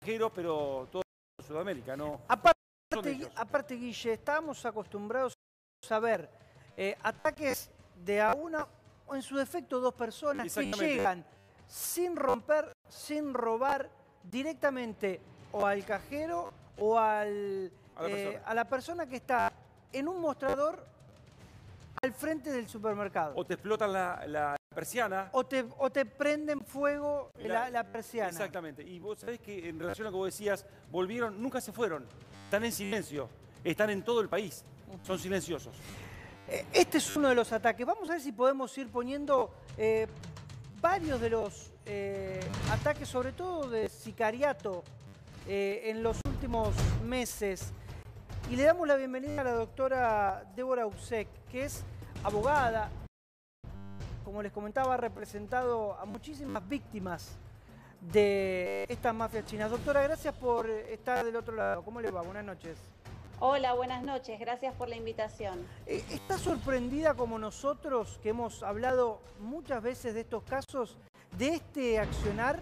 pero todo Sudamérica, ¿no? Aparte, Guille, estábamos acostumbrados a ver ataques de a una o en su defecto dos personas que llegan sin romper, sin robar, directamente o al cajero o a la persona que está en un mostrador al frente del supermercado. O te explotan la persiana. O te prenden fuego la persiana. Exactamente. Y vos sabés que en relación a lo que vos decías, volvieron, nunca se fueron. Están en silencio. Están en todo el país. Son silenciosos. Este es uno de los ataques. Vamos a ver si podemos ir poniendo varios de los ataques, sobre todo de sicariato, en los últimos meses. Y le damos la bienvenida a la doctora Débora Ucek, que es abogada. Como les comentaba, ha representado a muchísimas víctimas de estas mafias chinas. Doctora, gracias por estar del otro lado. ¿Cómo le va? Buenas noches. Hola, buenas noches. Gracias por la invitación. ¿Está sorprendida como nosotros, que hemos hablado muchas veces de estos casos, de este accionar?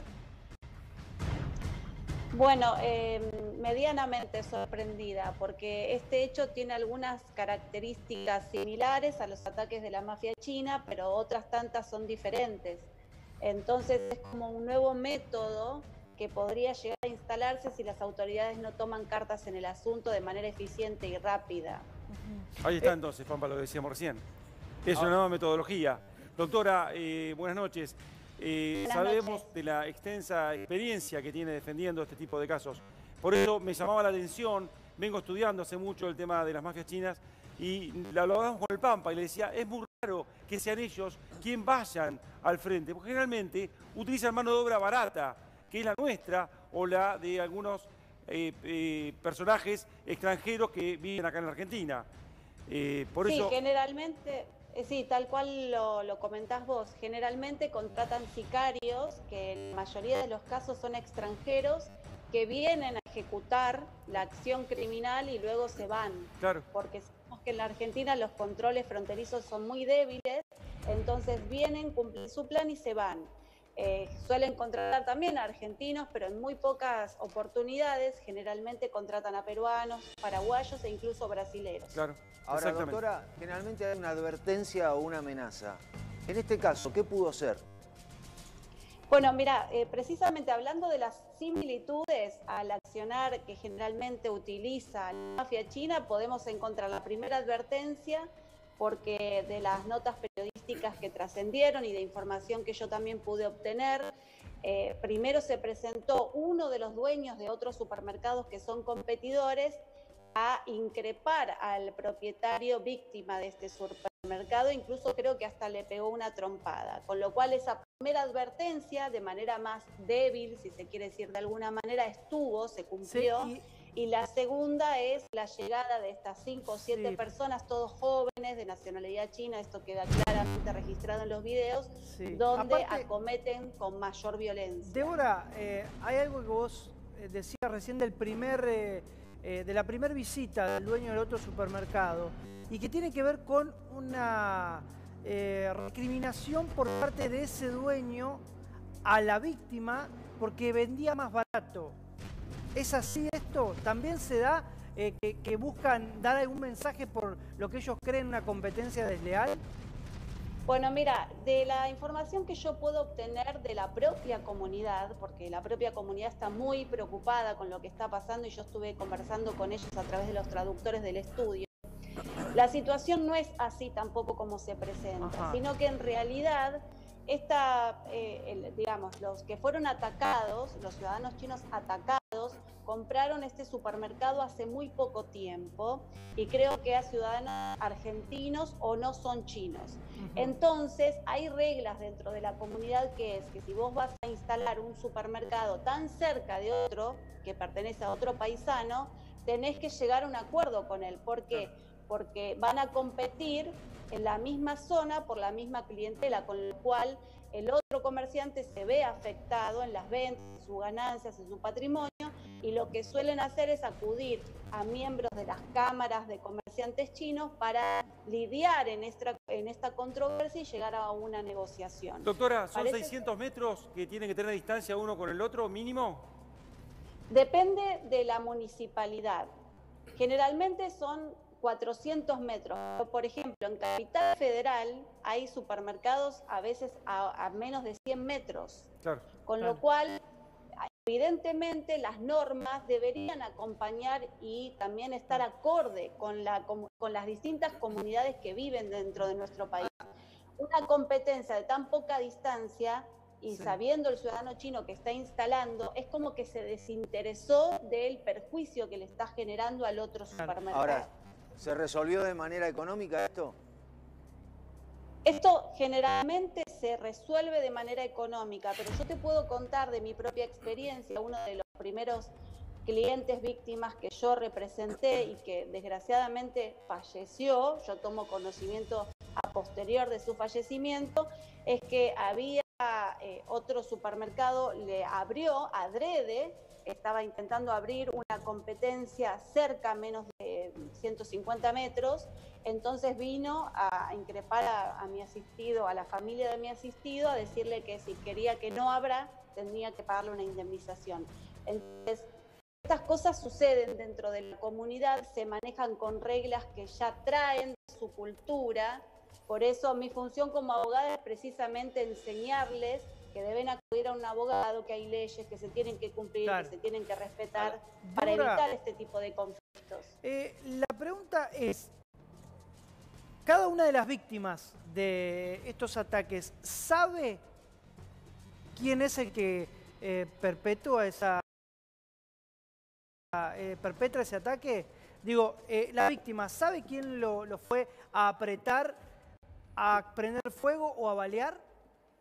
Bueno, medianamente sorprendida, porque este hecho tiene algunas características similares a los ataques de la mafia china, pero otras tantas son diferentes. Entonces es como un nuevo método que podría llegar a instalarse si las autoridades no toman cartas en el asunto de manera eficiente y rápida. Ahí está entonces, Pampa, lo decíamos recién. Es una nueva metodología. Doctora, buenas noches. Sabemos de la extensa experiencia que tiene defendiendo este tipo de casos. Por eso me llamaba la atención, vengo estudiando hace mucho el tema de las mafias chinas y lo hablábamos con el Pampa y le decía, es muy raro que sean ellos quien vayan al frente, porque generalmente utilizan mano de obra barata, que es la nuestra o la de algunos personajes extranjeros que viven acá en la Argentina. Por eso... generalmente... Sí, tal cual lo comentás vos. Generalmente contratan sicarios, que en la mayoría de los casos son extranjeros, que vienen a ejecutar la acción criminal y luego se van. Claro. Porque sabemos que en la Argentina los controles fronterizos son muy débiles, entonces vienen, cumplen su plan y se van. Suelen contratar también a argentinos, pero en muy pocas oportunidades. Generalmente contratan a peruanos, paraguayos e incluso brasileros. Claro. Ahora, doctora, generalmente hay una advertencia o una amenaza. En este caso, ¿qué pudo ser? Bueno, mira, precisamente hablando de las similitudes al accionar que generalmente utiliza la mafia china, podemos encontrar la primera advertencia, porque de las notas periodísticas que trascendieron y de información que yo también pude obtener, primero se presentó uno de los dueños de otros supermercados que son competidores a increpar al propietario víctima de este supermercado, incluso creo que hasta le pegó una trompada, con lo cual esa primera advertencia, de manera más débil, si se quiere decir de alguna manera, se cumplió. Sí, y la segunda es la llegada de estas 5 o 7 personas, todos jóvenes de nacionalidad china, esto queda claramente registrado en los videos, donde acometen con mayor violencia. Débora, hay algo que vos decías recién del de la primera visita del dueño del otro supermercado y que tiene que ver con una recriminación por parte de ese dueño a la víctima porque vendía más barato. ¿Es así esto? ¿También se da que buscan dar algún mensaje por lo que ellos creen una competencia desleal? Bueno, mira, de la información que yo puedo obtener de la propia comunidad, porque la propia comunidad está muy preocupada con lo que está pasando y yo estuve conversando con ellos a través de los traductores del estudio, la situación no es así tampoco como se presenta, sino que en realidad digamos, los que fueron atacados, los ciudadanos chinos atacados, compraron este supermercado hace muy poco tiempo y creo que a ciudadanos argentinos o no son chinos. Entonces hay reglas dentro de la comunidad que es que si vos vas a instalar un supermercado tan cerca de otro, que pertenece a otro paisano, tenés que llegar a un acuerdo con él. ¿Por qué? Porque van a competir en la misma zona por la misma clientela, con lo cual el otro comerciante se ve afectado en las ventas, en sus ganancias, en su patrimonio, y lo que suelen hacer es acudir a miembros de las cámaras de comerciantes chinos para lidiar en esta controversia y llegar a una negociación. Doctora, ¿son 600 metros que tienen que tener distancia uno con el otro mínimo? Depende de la municipalidad. Generalmente son 400 metros. Por ejemplo, en Capital Federal hay supermercados a veces a menos de 100 metros. Claro. Con lo cual, evidentemente, las normas deberían acompañar y también estar acorde con las distintas comunidades que viven dentro de nuestro país. Una competencia de tan poca distancia y sabiendo el ciudadano chino que está instalando, es como que se desinteresó del perjuicio que le está generando al otro supermercado. Ahora, ¿se resolvió de manera económica esto? Esto generalmente se resuelve de manera económica, pero yo te puedo contar de mi propia experiencia. Uno de los primeros clientes víctimas que yo representé y que desgraciadamente falleció, yo tomo conocimiento a posterior de su fallecimiento, es que había otro supermercado, le abrió adrede, estaba intentando abrir una competencia cerca, menos de 150 metros, entonces vino a increpar a mi asistido, a la familia de mi asistido, a decirle que si quería que no abra, tendría que pagarle una indemnización. Entonces, estas cosas suceden dentro de la comunidad, se manejan con reglas que ya traen de su cultura. Por eso mi función como abogada es precisamente enseñarles que deben acudir a un abogado, que hay leyes que se tienen que cumplir, claro, que se tienen que respetar para evitar este tipo de conflictos. La pregunta es, ¿cada una de las víctimas de estos ataques sabe quién es el que perpetra ese ataque? Digo, ¿la víctima sabe quién lo fue a apretar, a prender fuego o a balear?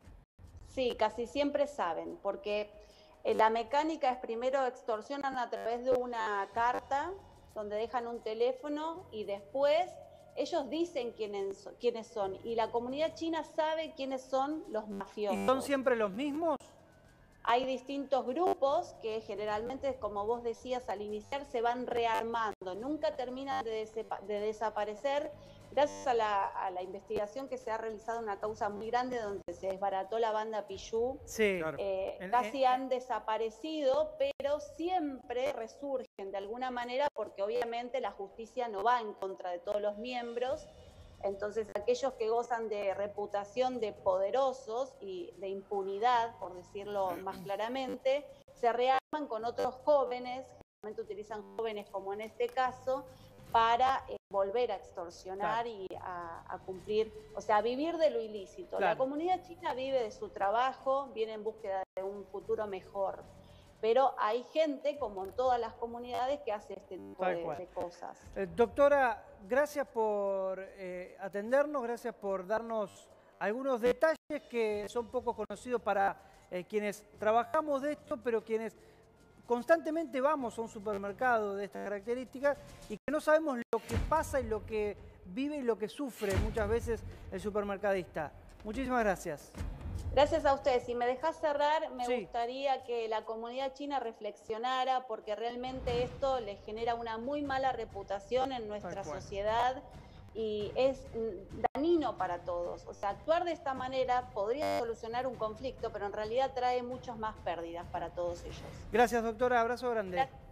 Sí, casi siempre saben, porque la mecánica es primero extorsionan a través de una carta donde dejan un teléfono y después ellos dicen quiénes son y la comunidad china sabe quiénes son los mafiosos. ¿Y son siempre los mismos? Hay distintos grupos que generalmente, como vos decías al iniciar, se van rearmando, nunca terminan de desaparecer. Gracias a la investigación que se ha realizado, una causa muy grande donde se desbarató la banda Pillú, sí, claro. Casi han desaparecido, pero siempre resurgen de alguna manera porque obviamente la justicia no va en contra de todos los miembros. Entonces, aquellos que gozan de reputación de poderosos y de impunidad, por decirlo más claramente, se rearman con otros jóvenes, generalmente utilizan jóvenes como en este caso, para volver a extorsionar, claro, y a cumplir, o sea, a vivir de lo ilícito. Claro. La comunidad china vive de su trabajo, viene en búsqueda de un futuro mejor. Pero hay gente, como en todas las comunidades, que hace este tipo de cosas. Doctora, gracias por atendernos, gracias por darnos algunos detalles que son poco conocidos para quienes trabajamos de esto, pero quienes constantemente vamos a un supermercado de estas características y que no sabemos lo que pasa y lo que vive y lo que sufre muchas veces el supermercadista. Muchísimas gracias. Gracias a ustedes. Si me dejás cerrar, me gustaría que la comunidad china reflexionara porque realmente esto le genera una muy mala reputación en nuestra sociedad y es dañino para todos. O sea, actuar de esta manera podría solucionar un conflicto, pero en realidad trae muchas más pérdidas para todos ellos. Gracias, doctora. Abrazo grande.